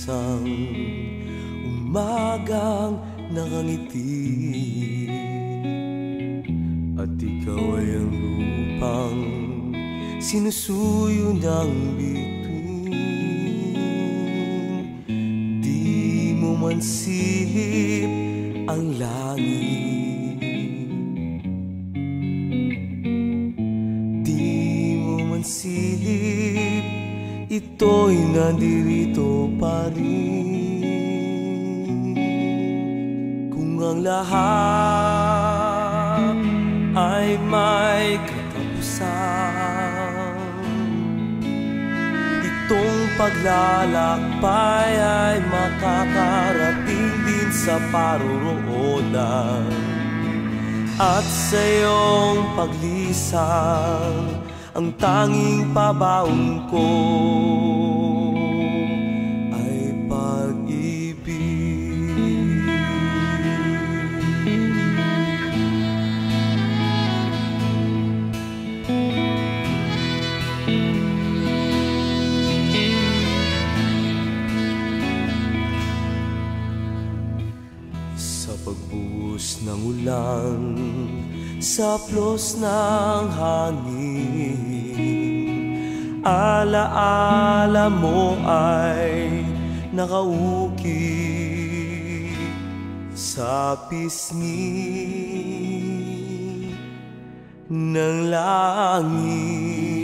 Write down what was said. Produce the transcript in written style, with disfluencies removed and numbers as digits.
isang umagang nakangiti, at ikaw ay ang lupang sinusuyo ng bituin. Di mo man silip ang langit, di mo man silip, ito'y nandirito pa rin. Kung ang lahat ay may katapusan, itong paglalakbay ay makakarating din sa paroroonan. At sa iyong paglisan, ang tanging pabaon ko ay pag-ibig. Sa pagbuhos ng ulan, sa haplos ng hangin, alaala mo ay nakaukit sa pisngi ng langit.